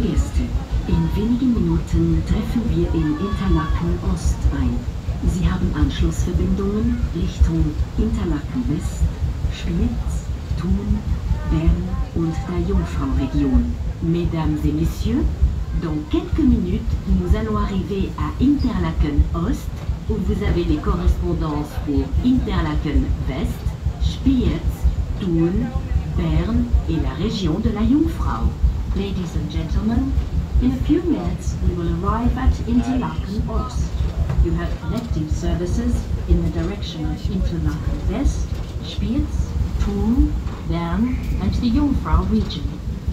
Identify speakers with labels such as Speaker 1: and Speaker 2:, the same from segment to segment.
Speaker 1: Gäste, in wenigen Minuten treffen wir in Interlaken Ost ein. Sie haben Anschlussverbindungen Richtung Interlaken West, Spiez, Thun, Bern und der Jungfrau-Region. Mesdames et messieurs, dans quelques minutes, nous allons arriver à Interlaken Ost, où vous avez les correspondances pour Interlaken West, Spiez, Thun, Bern et la région de la Jungfrau. Ladies and gentlemen, in a few minutes we will arrive at Interlaken Ost. You have connecting services in the direction of Interlaken West, Spiez, Thun, Bern and the Jungfrau region.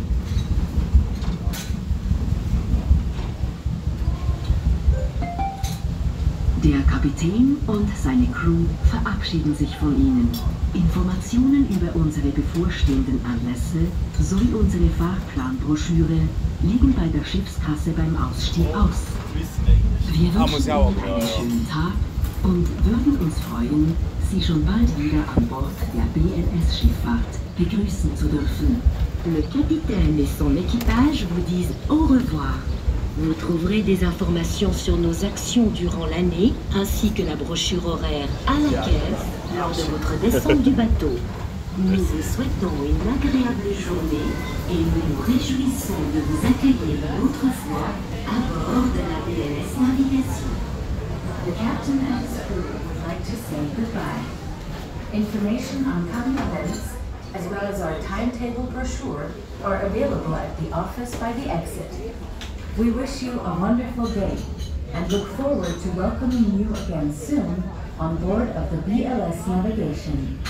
Speaker 1: Der Kapitän und seine Crew verabschieden sich von Ihnen. Informationen über unsere bevorstehenden Anlässe sowie unsere Fahrplanbroschüre liegen bei der Schiffskasse beim Ausstieg aus. Wir wünschen Ihnen einen schönen Tag und würden uns freuen, Sie schon bald wieder an Bord der BLS-Schifffahrt begrüßen zu dürfen. Le capitaine et son équipage vous disent au revoir. Vous trouverez des informations sur nos actions durant l'année, ainsi que la brochure horaire à la caisse lors de votre descente du bateau. Nous vous souhaitons une agréable journée et nous nous réjouissons de vous accueillir une autre fois à bord de la BLS Navigation. The captain and his crew would like to say goodbye. Information on coming events, as well as our timetable brochure, are available at the office by the exit. We wish you a wonderful day and look forward to welcoming you again soon on board of the BLS Navigation.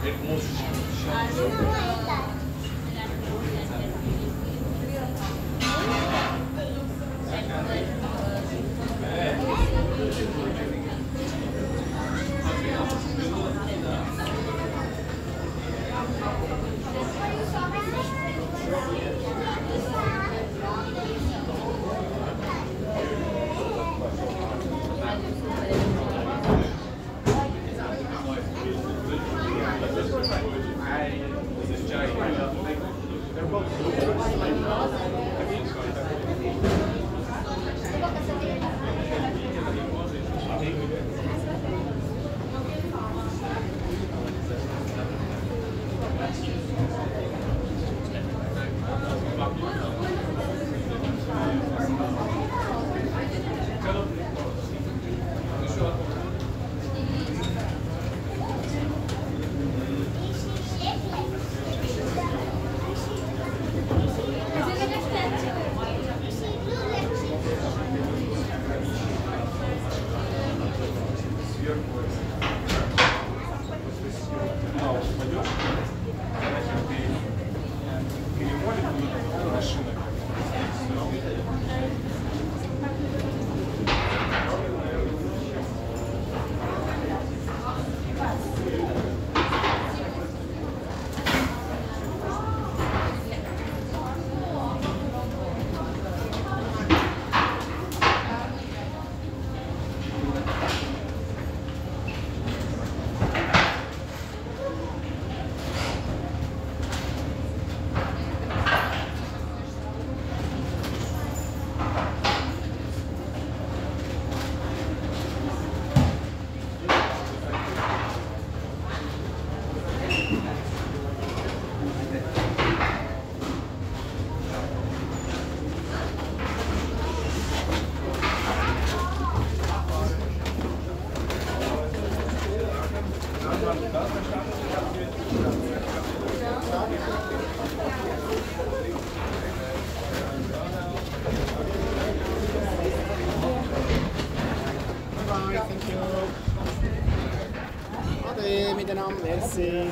Speaker 2: Merci.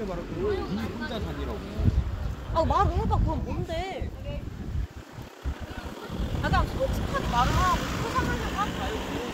Speaker 2: 바로 그 비혼자산이라고.
Speaker 3: 아 말을 해봐. 그럼 뭔데? 아 그냥 솔직하게 말을 하고 포장하려고 하지 말고.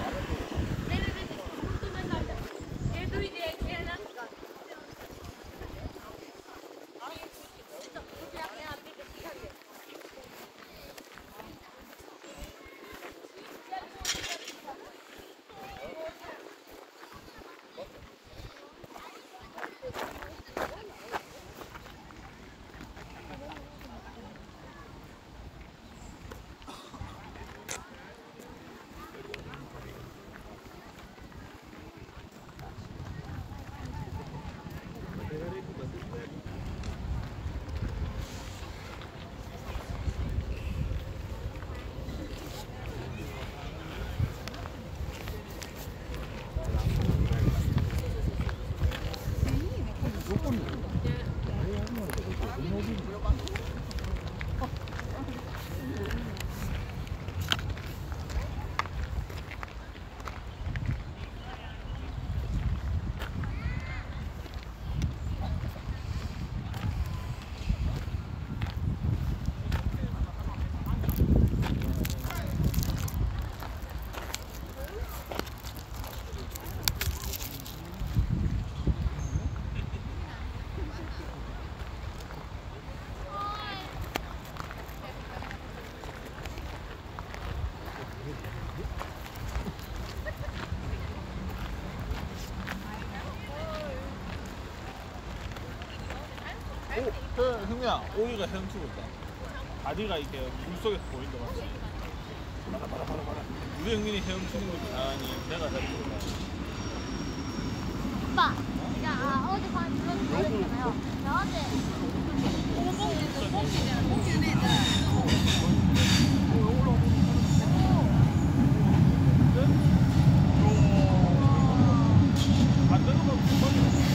Speaker 2: 흥미야, 오이가 헤엄치고 있다. 다리가 이렇게 물속에서 보인다, 맞지? 봐라. 우리 흥민이 헤엄치는 것도 아니, 내가 헤엄치고 있다.
Speaker 4: 오빠, 야 어제 밤에 불렀잖아요. 나
Speaker 2: 안 되는 거 없어.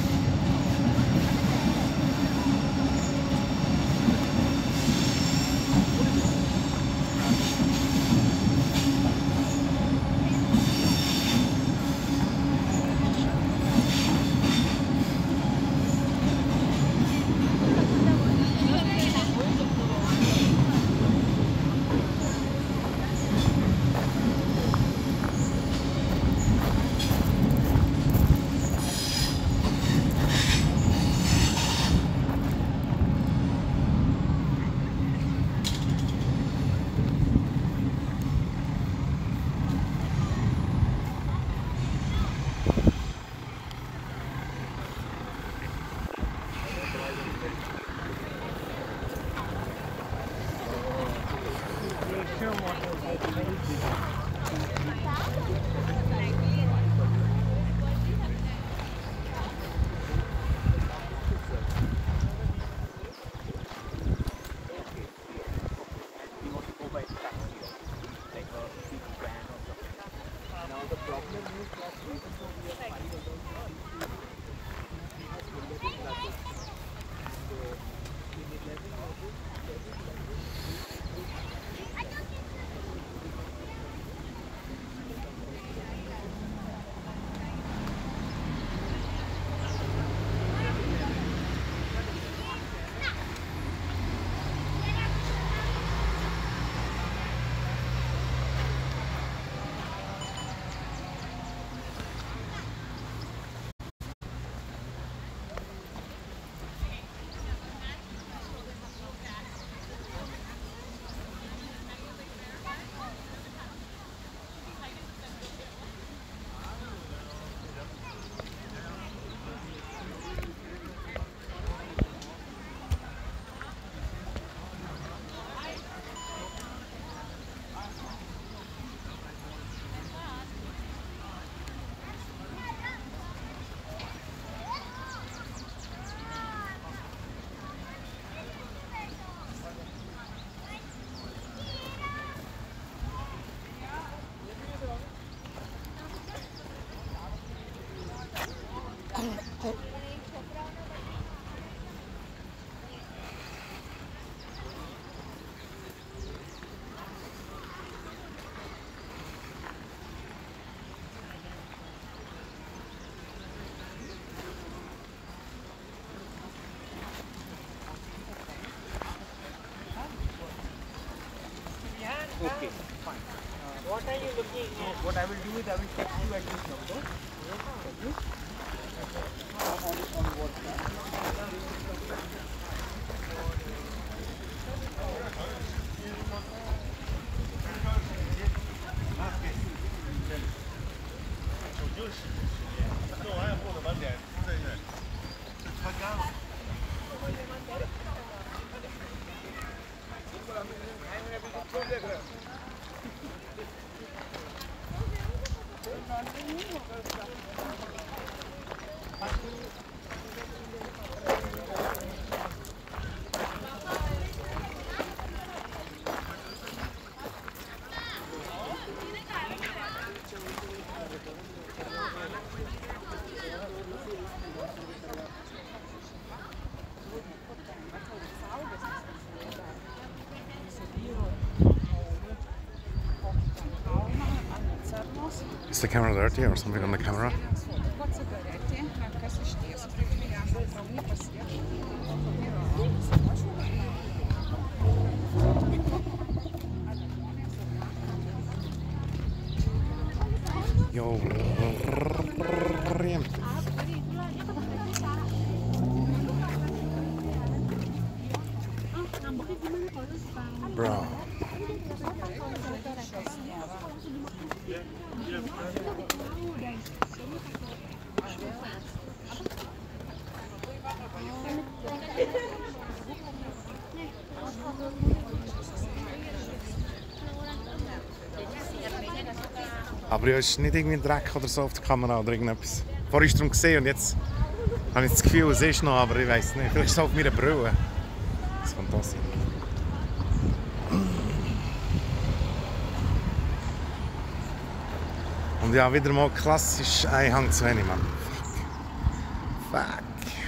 Speaker 3: Okay, fine. What are you looking at? What I will do is I will text you at this number. Okay? On WhatsApp.
Speaker 5: Is the camera dirty or something on the camera? Yo, bro. Aber ja, es ist nicht irgendwie ein Dreck oder so auf der Kamera oder irgendetwas. Vorher ist es darum gesehen und jetzt habe ich das Gefühl, es ist noch, aber ich weiß nicht. Vielleicht ist es auf meiner Brille. Das kann das sein. Und ja, wieder mal klassisch ein Hang zu wenig, Mann. Fuck. Fuck.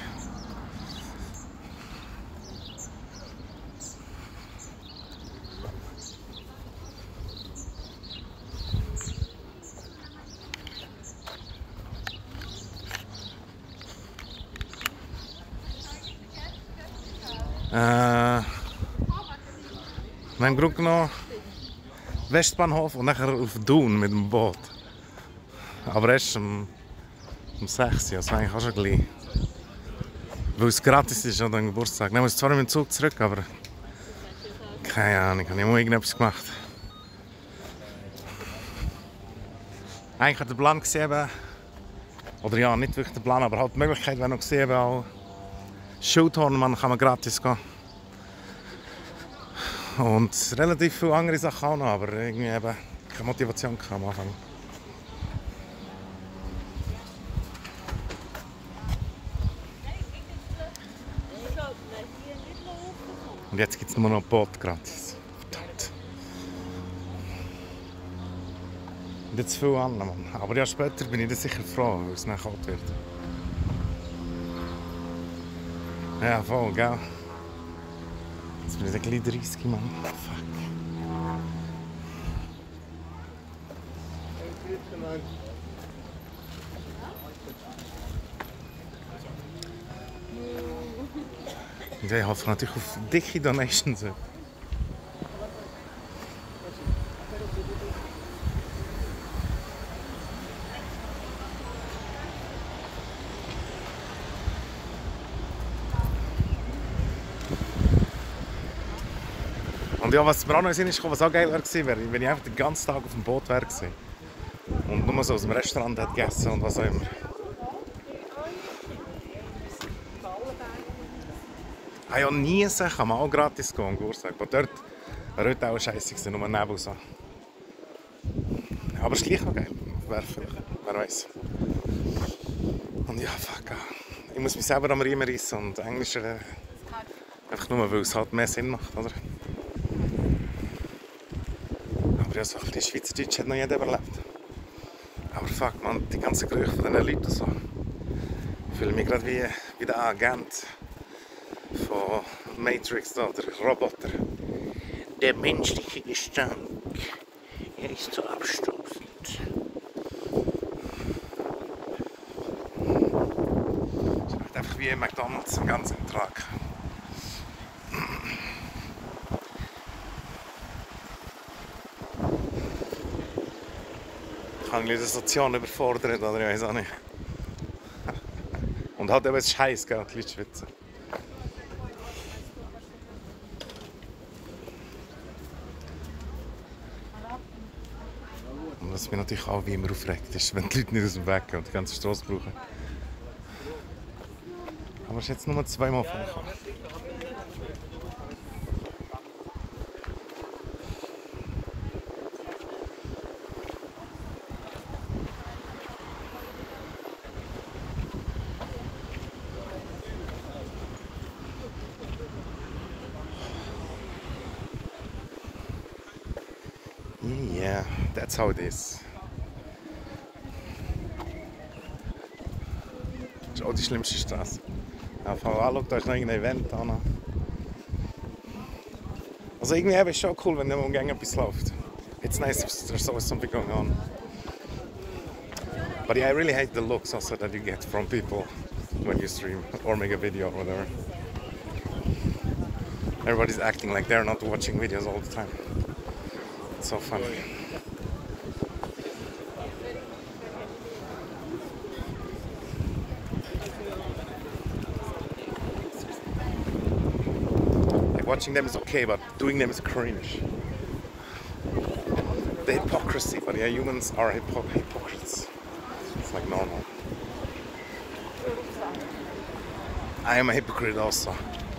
Speaker 5: Wir haben Grunde genommen Westbahnhof und nachher auf Thun mit dem Boot. Aber erst um 6 Uhr, also eigentlich auch schon gleich. Weil es gratis ist an dem Geburtstag. Dann muss ich zwar mit dem Zug zurück, aber keine Ahnung, ich habe mal irgendetwas gemacht. Eigentlich hat der Plan gesehen, oder ja, nicht wirklich der Plan, aber halt die Möglichkeit wäre noch gesehen, auch Schultournament kann man gratis gehen. Und relativ viele andere Sachen auch noch, aber irgendwie eben keine Motivation am Anfang. Und jetzt gibt es nur noch ein Boot gratis. Verdammt. Und jetzt viel an, Mann. Aber ja, später bin ich dann sicher froh, weil es nicht kalt wird. Ja, voll, gell? Jetzt bin ich ein bisschen 30, Mann. Fuck. Und ich hoffe natürlich auf dicke Donations. Und ja, was mir auch noch in den Sinn ist, was auch geil wäre, wenn ich einfach den ganzen Tag auf dem Boot wäre und nur so aus dem Restaurant hätte gegessen und was auch immer. Ich habe ja nie gesagt, kann man auch gratis gehen am Geburtstag. Aber dort war heute auch scheiße, nur Nebel so. Aber es ist gleich auch geil. Wer weiß. Und ja, fuck. Ich muss mich selber am Riemen reissen und Englisch einfach nur, weil es halt mehr Sinn macht, oder? Aber ja, so ein bisschen Schweizerdeutsch hat noch jeder überlebt. Aber fuck, man, die ganzen Gerüche von diesen Leuten so. Ich fühle mich gerade wie der Agent von Matrix da, der Roboter. Der menschliche Gestank, er ist so abstoßend. Es schmeckt einfach wie McDonald's im ganzen Ertrag. Kann ich die Situation überfordern oder ich weiß auch nicht. Und halt eben Scheiß, gell, die Leute schwitzen. Und was mich natürlich auch wie immer aufregt, ist, wenn die Leute nicht aus dem Weg gehen und die ganze Straße brauchen. Aber es ist jetzt nur 2-mal vorgekommen. Yeah, that's how it is. Das ist auch die schlimmste Straße. Schau, da ist noch irgendein Event an. Also irgendwie ist es schon cool, wenn im Umgang etwas läuft. It's nice if there's always something going on. But yeah, I really hate the looks also that you get from people when you stream or make a video or whatever. Everybody's acting like they're not watching videos all the time. It's so funny. Like watching them is okay, but doing them is cringe. The hypocrisy, but yeah, humans are hypocrites. It's like normal. I am a hypocrite also.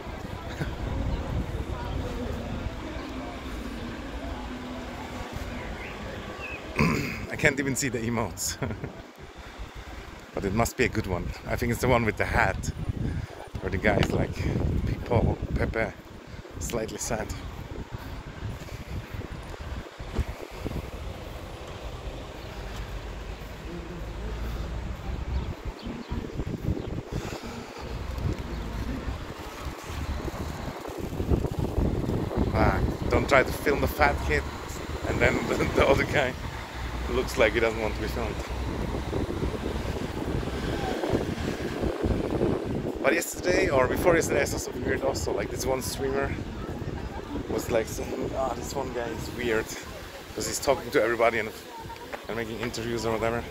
Speaker 5: I can't even see the emotes. But it must be a good one. I think it's the one with the hat. Where the guy is like, Pepe, slightly sad. Don't try to film the fat kid and then the other guy looks like he doesn't want to be filmed. But yesterday or before yesterday I saw something weird also, like this one streamer was like saying, this one guy is weird because he's talking to everybody and making interviews or whatever.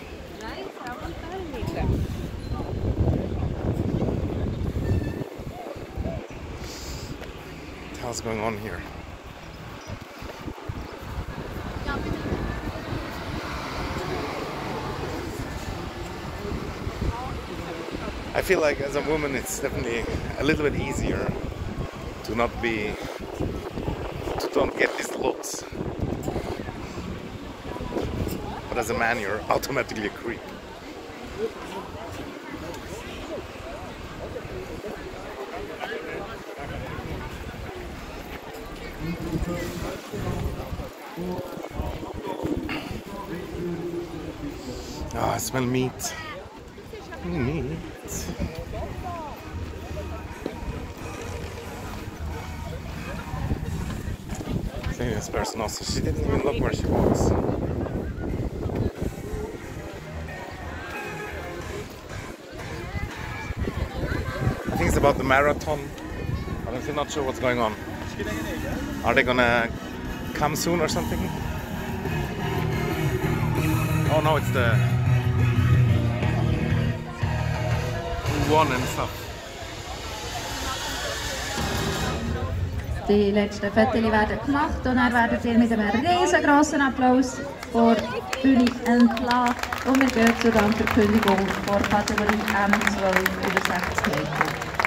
Speaker 5: What the hell's going on here? I feel like as a woman it's definitely a little bit easier to don't get these looks. But as a man you're automatically a creep. I smell meat. Meat. See this person also, she didn't even look where she was. I think it's about the marathon. I'm still not sure what's going on. Are they gonna come soon or something? Oh no, it's the one and stuff.
Speaker 6: Die letzten Fotos werden gemacht und dann werden Sie mit einem riesengroßen Applaus vor die Bühne entlassen. Und wir gehen zur Verkündigung vor Kategorie M12 über 60 Meter.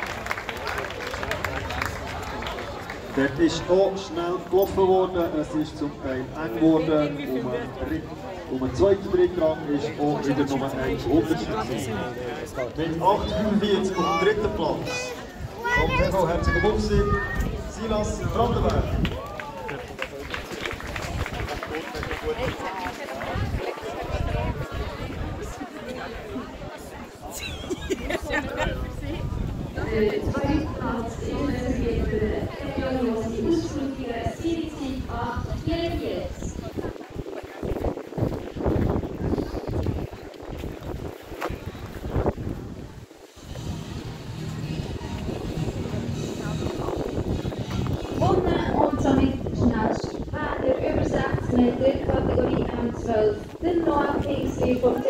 Speaker 7: Dort ist auch schnell gelaufen worden, es ist zum Teil eng geworden. Um den zweiten Drittrang ist auch wieder Nummer 1 unterschiedlich. Mit 8,45 auf dem dritten Platz kommt Echo Herzogebuchsee, Silas Brandenberg.
Speaker 6: Der zweite Platz ist reserviert für den Region, die ausflugige Zielzeit 8,44. Und somit schnellst Fahrer über 60 Meter, Kategorie M12, der Noah Kings.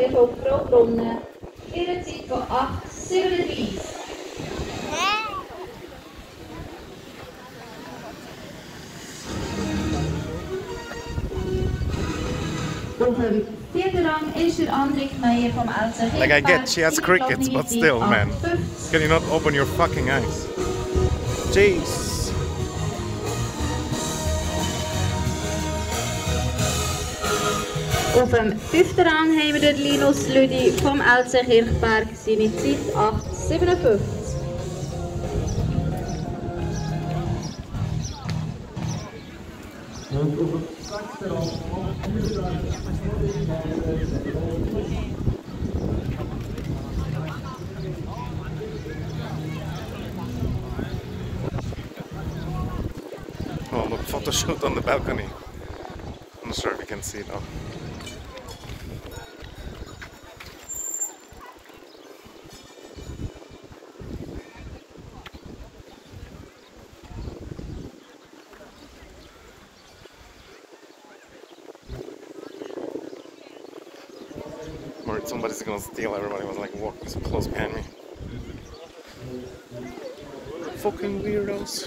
Speaker 6: Alzenkirchen auf Fraubrunnen. Ihre Zeit von 8:37. Auf dem 4. Rang ist der Andrik Meyer vom Alzenkirchen.
Speaker 5: Like I get she has crickets, but still, man. Can you not open your fucking eyes? Jeez.
Speaker 6: Auf dem 5. Rang haben wir den Linus Lüdi vom Elsenkirchberg, seine Zeit 8:57.
Speaker 5: Oh, look, photo shoot on the balcony. I'm not sure if you can see it now. Worried somebody's gonna steal. Everybody was like walking so close behind me. Fucking weirdos.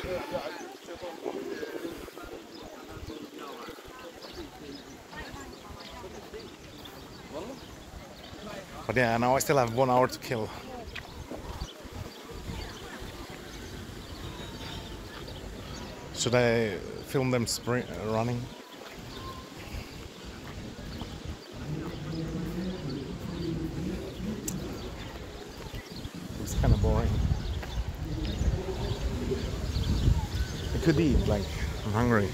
Speaker 5: But yeah, now I still have 1 hour to kill. Should I film them running? It's kind of boring. I could eat, like, I'm hungry.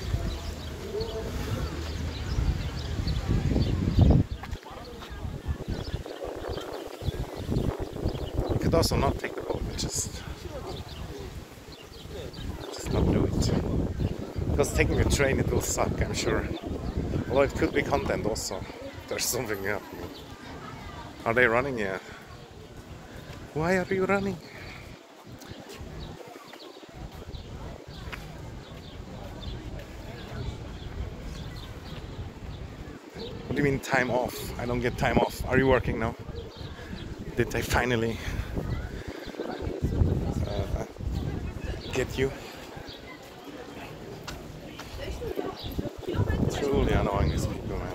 Speaker 5: I could also not take the boat, just not do it. Because taking a train, it will suck, I'm sure. Although it could be content also. There's something happening. Are they running yet? Why are you running? What do you mean time off? I don't get time off. Are you working now? Did they finally get you? Truly annoying these people, man.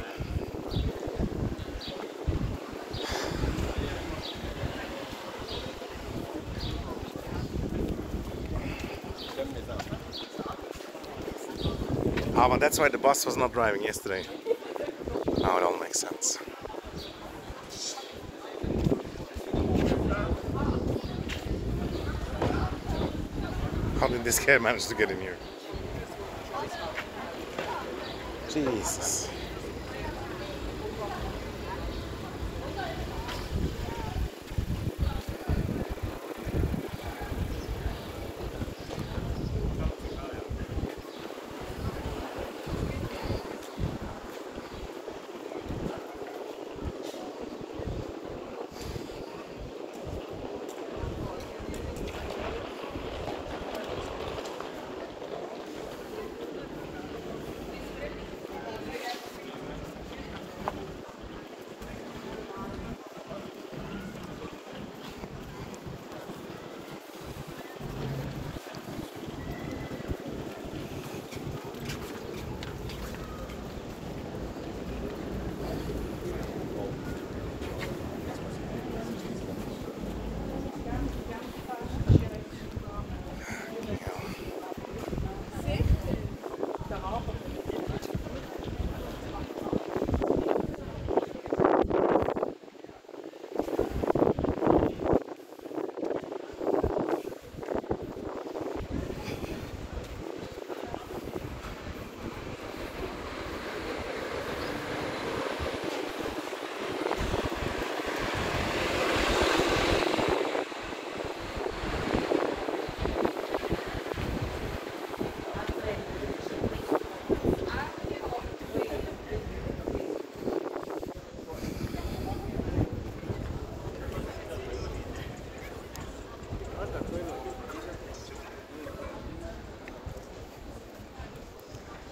Speaker 5: Ah, but that's why the bus was not driving yesterday. Now it all makes sense. How did this guy manage to get in here? Jesus.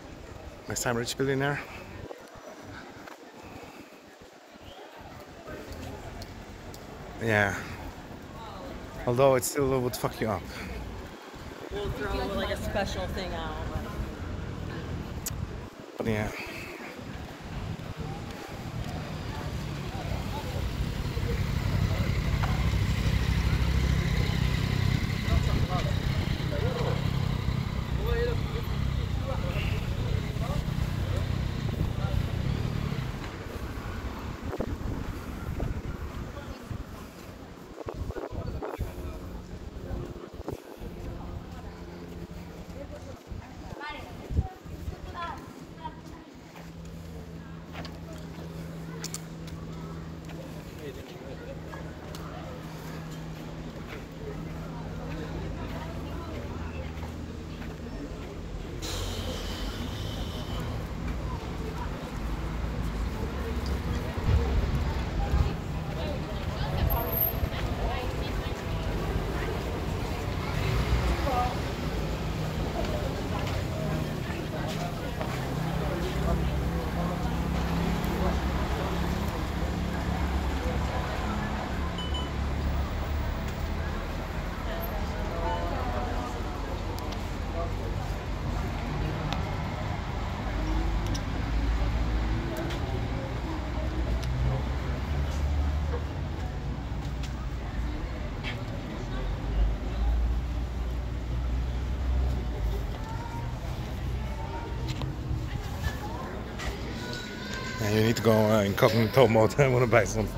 Speaker 5: Next time, rich billionaire. Yeah. Although it still would fuck you up.
Speaker 8: We'll throw like a special thing out.
Speaker 5: But yeah. You need to go incognito mode. I want to buy something.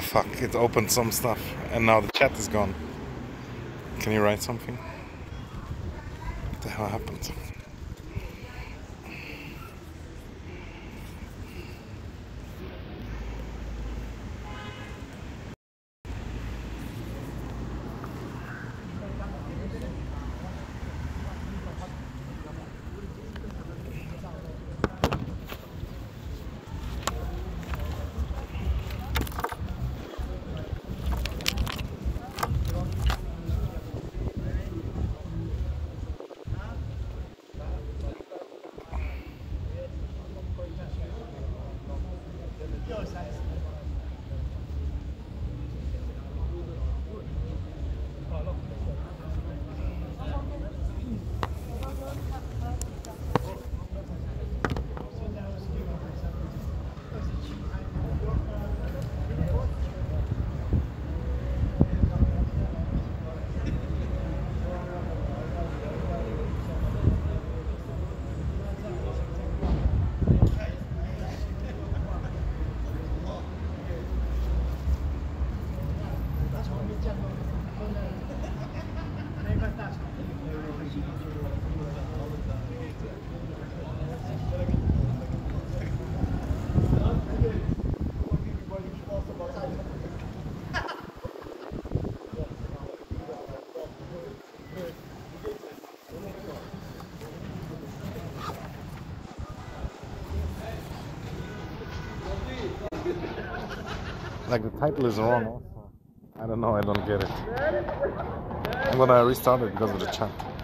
Speaker 5: fuck, it opened some stuff and now the chat is gone. Can you write something? What the hell happened? Like the title is wrong also. I don't know, I don't get it. I'm gonna restart it because of the chat.